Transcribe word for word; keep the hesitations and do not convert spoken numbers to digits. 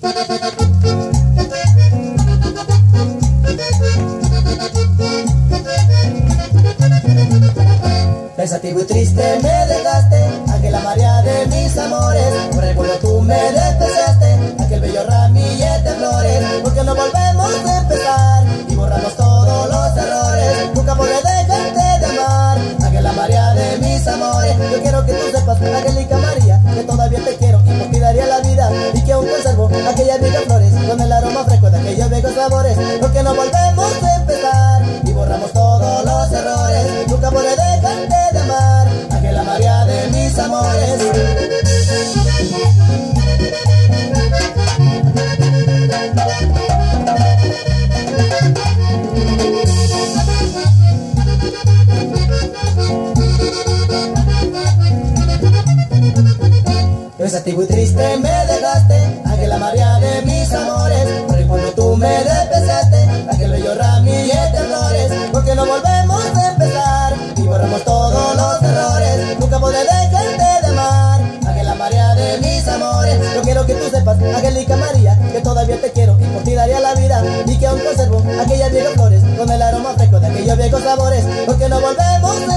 Pensativo y triste me dejaste, Ángela María de mis amores. Por el vuelo tú me despesaste, aquel bello ramillete de flores. Porque no volvemos a empezar y borramos todos los errores. Nunca podré dejarte de amar, Ángela María de mis amores. Yo quiero que tú sepas, Angélica María, que todavía te quiero y por ti daría la vida. Y que aún conservo aquellas viejas flores con el aroma fresco de aquellos viejos sabores. Porque no volvemos a empezar y borramos todos los errores. Nunca podré dejarte de amar, Ángela María de mis amores. Pensativo y triste me dejaste, Ángela María de mis amores. Por el cuando tú me despesaste, aquel bello ramillete de flores. Porque no volvemos a empezar y borramos todos los errores. Nunca podré dejarte de amar, Ángela María de mis amores. Yo quiero que tú sepas, Angélica María, que todavía te quiero y por ti daría la vida. Y que aún conservo aquellas viejas flores con el aroma fresco de aquellos viejos sabores. Porque no volvemos a